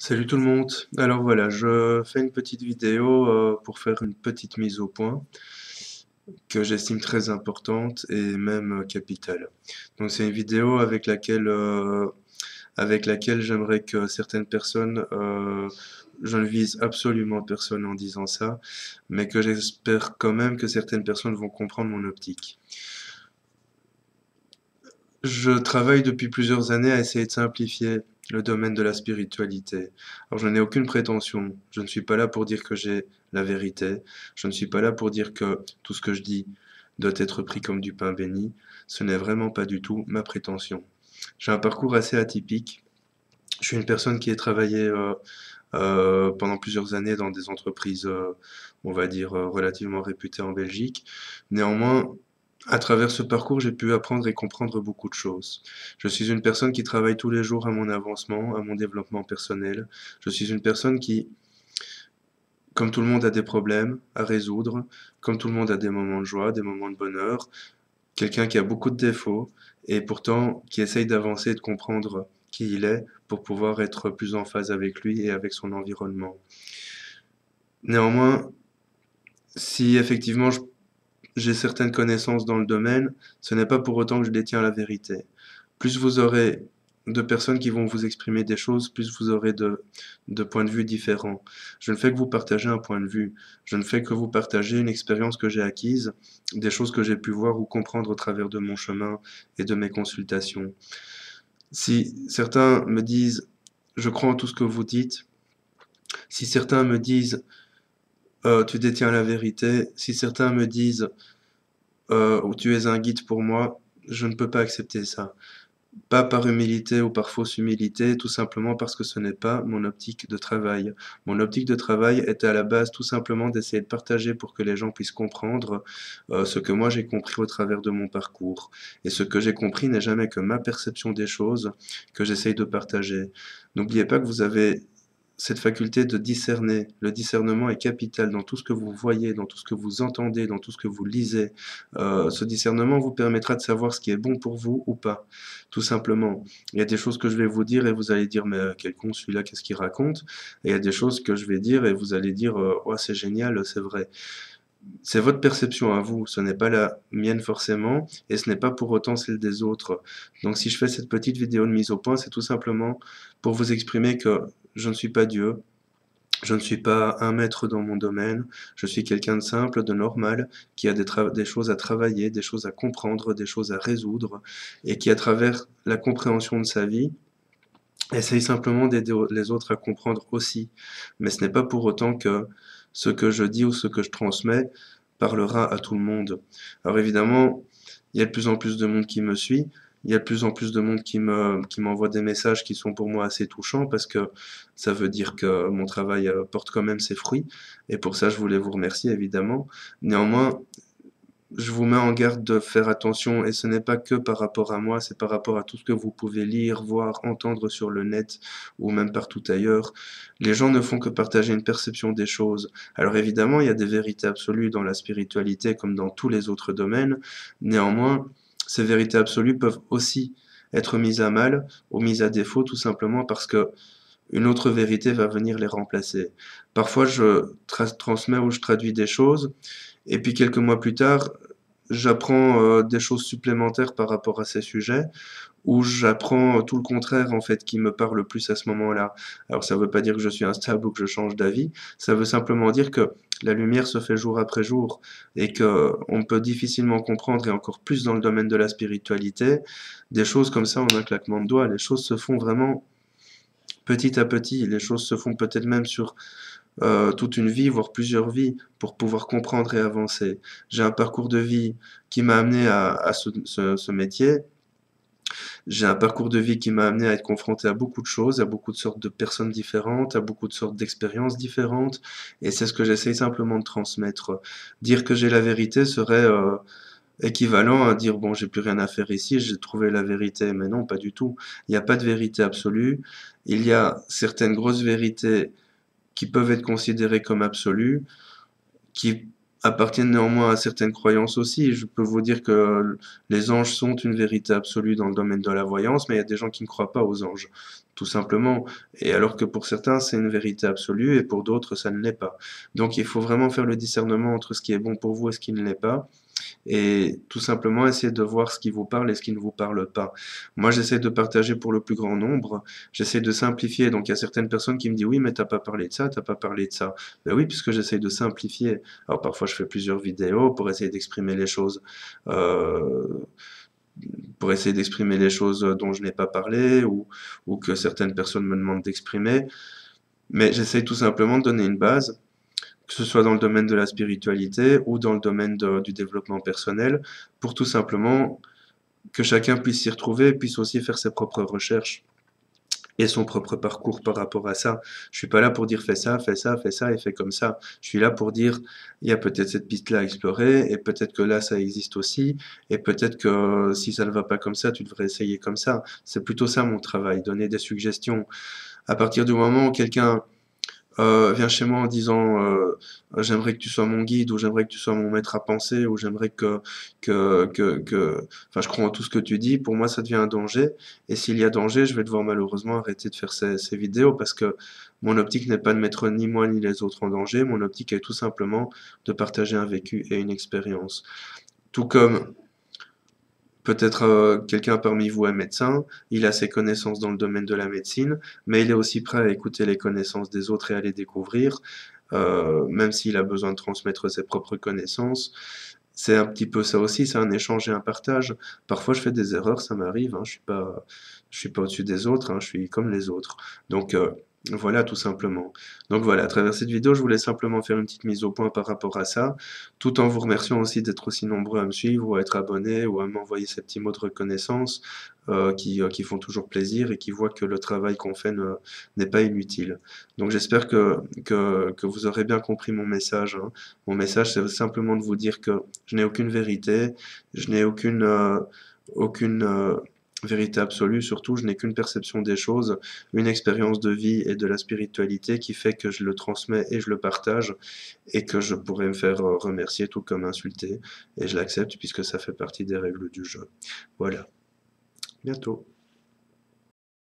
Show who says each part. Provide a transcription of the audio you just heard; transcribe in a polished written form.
Speaker 1: Salut tout le monde. Alors voilà, je fais une petite vidéo pour faire une petite mise au point que j'estime très importante et même capitale. Donc c'est une vidéo avec laquelle j'aimerais que certaines personnes, je ne vise absolument personne en disant ça, mais que j'espère quand même que certaines personnes vont comprendre mon optique. Je travaille depuis plusieurs années à essayer de simplifier le domaine de la spiritualité. Alors je n'ai aucune prétention, je ne suis pas là pour dire que j'ai la vérité, je ne suis pas là pour dire que tout ce que je dis doit être pris comme du pain béni, ce n'est vraiment pas du tout ma prétention. J'ai un parcours assez atypique, je suis une personne qui a travaillé pendant plusieurs années dans des entreprises, on va dire, relativement réputées en Belgique. Néanmoins, à travers ce parcours, j'ai pu apprendre et comprendre beaucoup de choses. Je suis une personne qui travaille tous les jours à mon avancement, à mon développement personnel. Je suis une personne qui, comme tout le monde, a des problèmes à résoudre, comme tout le monde a des moments de joie, des moments de bonheur, quelqu'un qui a beaucoup de défauts et pourtant qui essaye d'avancer et de comprendre qui il est pour pouvoir être plus en phase avec lui et avec son environnement. Néanmoins, si effectivement j'ai certaines connaissances dans le domaine, ce n'est pas pour autant que je détiens la vérité. Plus vous aurez de personnes qui vont vous exprimer des choses, plus vous aurez de points de vue différents. Je ne fais que vous partager un point de vue. Je ne fais que vous partager une expérience que j'ai acquise, des choses que j'ai pu voir ou comprendre au travers de mon chemin et de mes consultations. Si certains me disent, je crois en tout ce que vous dites, si certains me disent, tu détiens la vérité, si certains me disent, ou tu es un guide pour moi, je ne peux pas accepter ça. Pas par humilité ou par fausse humilité, tout simplement parce que ce n'est pas mon optique de travail. Mon optique de travail était à la base tout simplement d'essayer de partager pour que les gens puissent comprendre ce que moi j'ai compris au travers de mon parcours. Et ce que j'ai compris n'est jamais que ma perception des choses que j'essaye de partager. N'oubliez pas que vous avez cette faculté de discerner. Le discernement est capital dans tout ce que vous voyez, dans tout ce que vous entendez, dans tout ce que vous lisez. Ce discernement vous permettra de savoir ce qui est bon pour vous ou pas, tout simplement. Il y a des choses que je vais vous dire et vous allez dire, mais quel con celui-là, qu'est-ce qu'il raconte? Et il y a des choses que je vais dire et vous allez dire, ouais, c'est génial, c'est vrai. C'est votre perception à vous, ce n'est pas la mienne forcément, et ce n'est pas pour autant celle des autres. Donc si je fais cette petite vidéo de mise au point, c'est tout simplement pour vous exprimer que je ne suis pas Dieu, je ne suis pas un maître dans mon domaine, je suis quelqu'un de simple, de normal, qui a des choses à travailler, des choses à comprendre, des choses à résoudre, et qui à travers la compréhension de sa vie, essaye simplement d'aider les autres à comprendre aussi. Mais ce n'est pas pour autant que ce que je dis ou ce que je transmets parlera à tout le monde. Alors évidemment, il y a de plus en plus de monde qui me suit, il y a de plus en plus de monde qui m'envoie des messages qui sont pour moi assez touchants parce que ça veut dire que mon travail porte quand même ses fruits. Et pour ça, je voulais vous remercier évidemment. Néanmoins, je vous mets en garde de faire attention, et ce n'est pas que par rapport à moi, c'est par rapport à tout ce que vous pouvez lire, voir, entendre sur le net ou même partout ailleurs. Les gens ne font que partager une perception des choses. Alors évidemment, il y a des vérités absolues dans la spiritualité comme dans tous les autres domaines. Néanmoins, ces vérités absolues peuvent aussi être mises à mal ou mises à défaut tout simplement parce que une autre vérité va venir les remplacer. Parfois, je transmets ou je traduis des choses, et puis quelques mois plus tard, j'apprends des choses supplémentaires par rapport à ces sujets, ou j'apprends tout le contraire en fait qui me parle plus à ce moment-là. Alors ça ne veut pas dire que je suis instable ou que je change d'avis, ça veut simplement dire que la lumière se fait jour après jour et que on peut difficilement comprendre, et encore plus dans le domaine de la spiritualité, des choses comme ça en un claquement de doigts. Les choses se font vraiment petit à petit, les choses se font peut-être même sur toute une vie, voire plusieurs vies, pour pouvoir comprendre et avancer. J'ai un parcours de vie qui m'a amené à ce métier. J'ai un parcours de vie qui m'a amené à être confronté à beaucoup de choses, à beaucoup de sortes de personnes différentes, à beaucoup de sortes d'expériences différentes, et c'est ce que j'essaye simplement de transmettre. Dire que j'ai la vérité serait équivalent à dire bon, j'ai plus rien à faire ici, j'ai trouvé la vérité, mais non, pas du tout. Il n'y a pas de vérité absolue. Il y a certaines grosses vérités qui peuvent être considérées comme absolues, qui appartiennent néanmoins à certaines croyances aussi. Je peux vous dire que les anges sont une vérité absolue dans le domaine de la voyance, mais il y a des gens qui ne croient pas aux anges. tout simplement. Et alors que pour certains, c'est une vérité absolue et pour d'autres, ça ne l'est pas. Donc il faut vraiment faire le discernement entre ce qui est bon pour vous et ce qui ne l'est pas et tout simplement essayer de voir ce qui vous parle et ce qui ne vous parle pas. Moi, j'essaie de partager pour le plus grand nombre, j'essaie de simplifier. Donc, il y a certaines personnes qui me disent, oui, mais t'as pas parlé de ça, t'as pas parlé de ça. Ben oui, puisque j'essaie de simplifier. Alors, parfois, je fais plusieurs vidéos pour essayer d'exprimer les choses, euh, pour essayer d'exprimer les choses dont je n'ai pas parlé ou que certaines personnes me demandent d'exprimer. Mais j'essaie tout simplement de donner une base que ce soit dans le domaine de la spiritualité ou dans le domaine du développement personnel, pour tout simplement que chacun puisse s'y retrouver et puisse aussi faire ses propres recherches et son propre parcours par rapport à ça. Je suis pas là pour dire fais ça, fais ça, fais ça et fais comme ça. Je suis là pour dire il y a peut-être cette piste-là à explorer et peut-être que là ça existe aussi et peut-être que si ça ne va pas comme ça, tu devrais essayer comme ça. C'est plutôt ça mon travail, donner des suggestions. À partir du moment où quelqu'un vient chez moi en disant j'aimerais que tu sois mon guide ou j'aimerais que tu sois mon maître à penser ou j'aimerais enfin je crois en tout ce que tu dis, pour moi ça devient un danger et s'il y a danger je vais devoir malheureusement arrêter de faire ces vidéos parce que mon optique n'est pas de mettre ni moi ni les autres en danger, mon optique est tout simplement de partager un vécu et une expérience. Tout comme peut-être quelqu'un parmi vous est médecin, il a ses connaissances dans le domaine de la médecine, mais il est aussi prêt à écouter les connaissances des autres et à les découvrir, même s'il a besoin de transmettre ses propres connaissances. C'est un petit peu ça aussi, c'est un échange et un partage. Parfois, je fais des erreurs, ça m'arrive, hein, je suis pas au-dessus des autres, hein, je suis comme les autres. Donc, voilà, tout simplement. Donc voilà, à travers cette vidéo, je voulais simplement faire une petite mise au point par rapport à ça, tout en vous remerciant aussi d'être aussi nombreux à me suivre ou à être abonnés ou à m'envoyer ces petits mots de reconnaissance qui font toujours plaisir et qui voient que le travail qu'on fait n'est pas inutile. Donc j'espère que vous aurez bien compris mon message, hein. Mon message, c'est simplement de vous dire que je n'ai aucune vérité, je n'ai aucune vérité absolue, surtout je n'ai qu'une perception des choses, une expérience de vie et de la spiritualité qui fait que je le transmets et je le partage et que je pourrais me faire remercier tout comme insulter et je l'accepte puisque ça fait partie des règles du jeu. Voilà, bientôt.